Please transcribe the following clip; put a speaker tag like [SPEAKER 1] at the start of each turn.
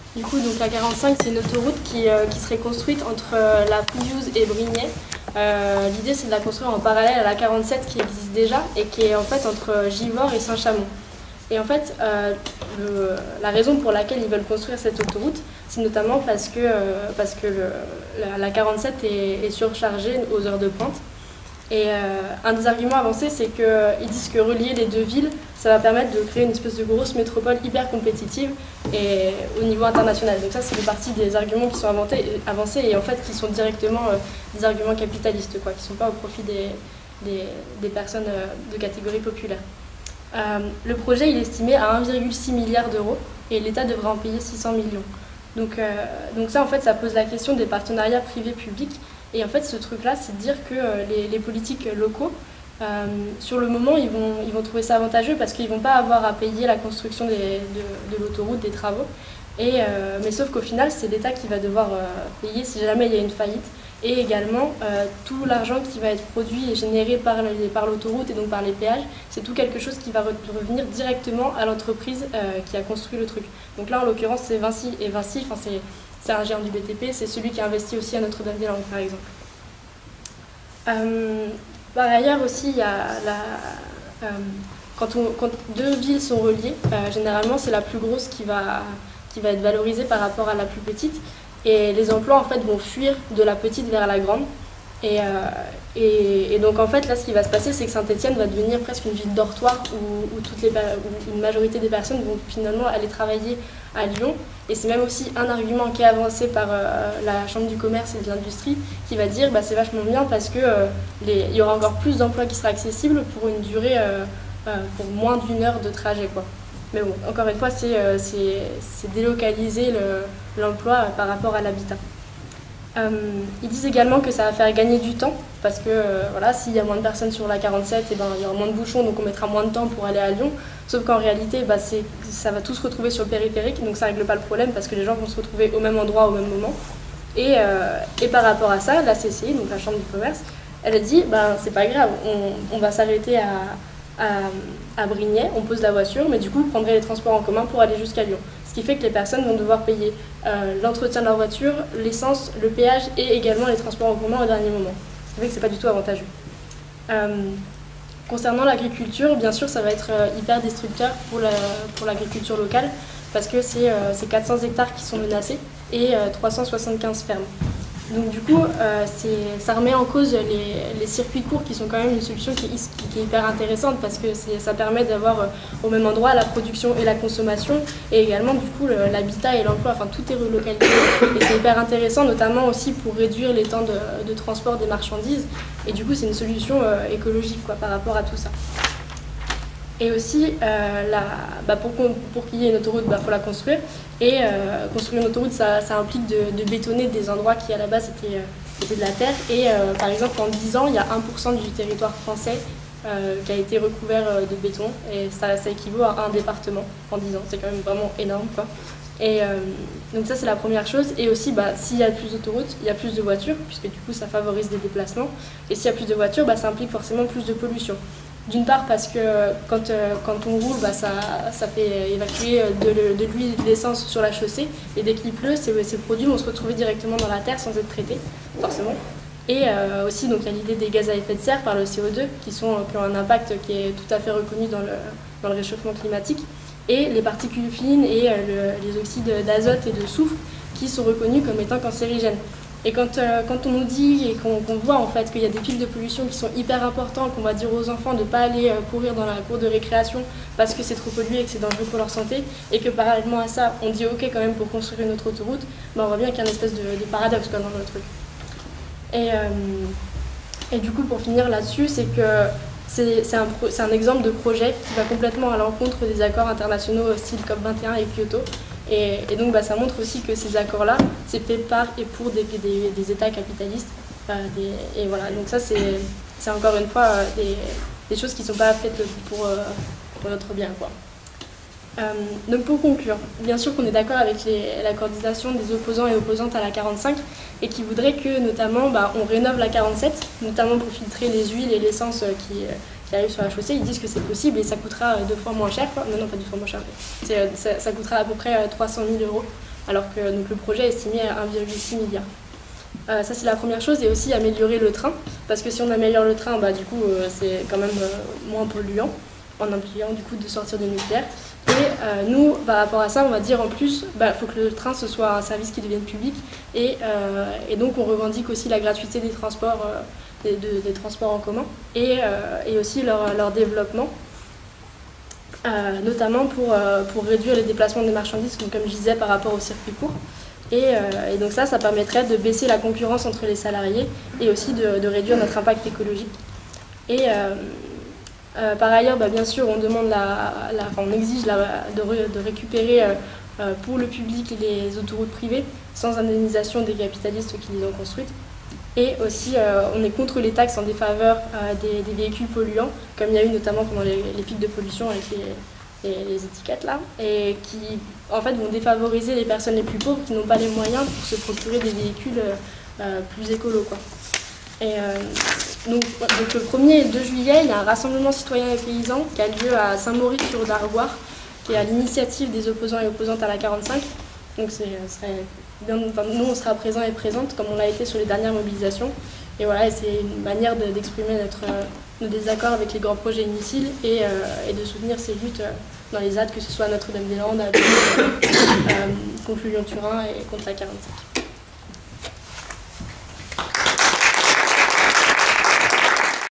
[SPEAKER 1] Du coup, donc la 45, c'est une autoroute qui serait construite entre la Pouillouse et Brignais. L'idée, c'est de la construire en parallèle à la 47 qui existe déjà et qui est en fait entre Givors et Saint-Chamond. Et en fait, la raison pour laquelle ils veulent construire cette autoroute, c'est notamment parce que la 47 est surchargée aux heures de pointe. Et un des arguments avancés, c'est qu'ils disent que relier les deux villes, ça va permettre de créer une espèce de grosse métropole hyper compétitive et au niveau international. Donc ça, c'est une partie des arguments qui sont avancés et en fait qui sont directement des arguments capitalistes, quoi, qui ne sont pas au profit des personnes de catégorie populaire. Le projet il est estimé à 1,6 milliard d'euros et l'État devrait en payer 600 millions. Donc ça, en fait, ça pose la question des partenariats privés-publics. Et en fait, ce truc-là, c'est de dire que les politiques locaux, sur le moment, ils vont trouver ça avantageux parce qu'ils ne vont pas avoir à payer la construction de l'autoroute, des travaux. Mais sauf qu'au final, c'est l'État qui va devoir payer si jamais il y a une faillite. Et également, tout l'argent qui va être produit et généré par l'autoroute et donc par les péages, c'est tout quelque chose qui va revenir directement à l'entreprise qui a construit le truc. Donc là, en l'occurrence, c'est Vinci. Et Vinci, c'est un géant du BTP, c'est celui qui a investi aussi à Notre-Dame-des-Landes, par exemple. Par ailleurs aussi, il y a quand deux villes sont reliées, généralement c'est la plus grosse qui va être valorisée par rapport à la plus petite. Et les emplois en fait vont fuir de la petite vers la grande. Et donc en fait là ce qui va se passer c'est que Saint-Étienne va devenir presque une ville dortoir où une majorité des personnes vont finalement aller travailler à Lyon. Et c'est même aussi un argument qui est avancé par la Chambre du commerce et de l'industrie qui va dire c'est vachement bien parce que il y aura encore plus d'emplois qui sera accessibles pour une durée pour moins d'une heure de trajet, quoi. Mais bon, encore une fois, c'est délocaliser l'emploi par rapport à l'habitat. Ils disent également que ça va faire gagner du temps, parce que voilà, s'il y a moins de personnes sur la 47, il y aura moins de bouchons, donc on mettra moins de temps pour aller à Lyon. Sauf qu'en réalité, ça va tout se retrouver sur le périphérique, donc ça ne règle pas le problème, parce que les gens vont se retrouver au même endroit, au même moment. Et par rapport à ça, la CCI, donc la Chambre du commerce, elle a dit, c'est pas grave, on va s'arrêter à Brignais, on pose la voiture, mais du coup, vous prendrez les transports en commun pour aller jusqu'à Lyon. Ce qui fait que les personnes vont devoir payer l'entretien de leur voiture, l'essence, le péage et également les transports en commun au dernier moment. Ce qui fait que c'est pas du tout avantageux. Concernant l'agriculture, bien sûr, ça va être hyper destructeur pour l'agriculture locale parce que c'est 400 hectares qui sont menacés et 375 fermes. Donc du coup, ça remet en cause les circuits courts qui sont quand même une solution qui est hyper intéressante parce que ça permet d'avoir au même endroit la production et la consommation et également du coup l'habitat et l'emploi, enfin tout est relocalisé et c'est hyper intéressant notamment aussi pour réduire les temps de transport des marchandises et du coup c'est une solution écologique quoi, par rapport à tout ça. Et aussi, pour qu'il y ait une autoroute, faut la construire. Et construire une autoroute, ça implique de bétonner des endroits qui à la base étaient de la terre. Et par exemple, en 10 ans, il y a 1% du territoire français qui a été recouvert de béton. Et ça équivaut à un département en 10 ans. C'est quand même vraiment énorme, quoi. Et donc ça, c'est la première chose. Et aussi, s'il y a plus d'autoroutes, il y a plus de voitures, puisque du coup, ça favorise des déplacements. Et s'il y a plus de voitures, ça implique forcément plus de pollution. D'une part parce que quand on roule, ça fait évacuer de l'huile et de l'essence sur la chaussée. Et dès qu'il pleut, ces produits vont se retrouver directement dans la terre sans être traités, forcément. Et aussi, donc, il y a l'idée des gaz à effet de serre par le CO2 qui ont un impact qui est tout à fait reconnu dans le réchauffement climatique. Et les particules fines et les oxydes d'azote et de soufre qui sont reconnus comme étant cancérigènes. Et quand on nous dit et qu'on voit en fait qu'il y a des pics de pollution qui sont hyper importants, qu'on va dire aux enfants de ne pas aller courir dans la cour de récréation parce que c'est trop pollué et que c'est dangereux pour leur santé, et que parallèlement à ça, on dit ok quand même pour construire une autre autoroute, on voit bien qu'il y a une espèce de paradoxe quoi, dans le truc. Et du coup, pour finir là-dessus, c'est que c'est un exemple de projet qui va complètement à l'encontre des accords internationaux style COP21 et Kyoto. Et donc ça montre aussi que ces accords-là, c'est fait par et pour des États capitalistes. Et voilà, donc ça c'est encore une fois des choses qui ne sont pas faites pour notre bien, quoi. Donc pour conclure, bien sûr qu'on est d'accord avec la coordination des opposants et opposantes à la 45 et qui voudraient que notamment on rénove la 47, notamment pour filtrer les huiles et l'essence qui arrivent sur la chaussée. Ils disent que c'est possible et ça coûtera 2 fois moins cher, quoi. Non, pas 2 fois moins cher, ça coûtera à peu près 300 000 € alors que donc, le projet est estimé à 1,6 milliard. Ça c'est la première chose, et aussi améliorer le train, parce que si on améliore le train, du coup c'est quand même moins polluant, en impliquant du coup de sortir du nucléaire. Et nous, par rapport à ça, on va dire en plus, faut que le train ce soit un service qui devienne public, et donc on revendique aussi la gratuité des transports, des transports en commun, et aussi leur développement. Notamment pour réduire les déplacements des marchandises, donc, comme je disais, par rapport au circuit court. Et donc ça permettrait de baisser la concurrence entre les salariés et aussi de réduire notre impact écologique. Et par ailleurs, bien sûr, on demande on exige de récupérer pour le public les autoroutes privées sans indemnisation des capitalistes qui les ont construites. Et aussi, on est contre les taxes en défaveur des véhicules polluants, comme il y a eu notamment pendant les pics de pollution avec les étiquettes là, et qui en fait vont défavoriser les personnes les plus pauvres qui n'ont pas les moyens pour se procurer des véhicules plus écolos, quoi. Et donc le 1er et 2 juillet, il y a un rassemblement citoyen et paysan qui a lieu à Saint-Maurice-sur-Dargoire, qui est à l'initiative des opposants et opposantes à la 45. Donc nous on sera présents et présentes comme on l'a été sur les dernières mobilisations. Et voilà, c'est une manière d'exprimer nos désaccords avec les grands projets inutiles et de soutenir ces luttes dans les ZAD, que ce soit à Notre-Dame-des-Landes, contre Lyon-Turin et contre la 45.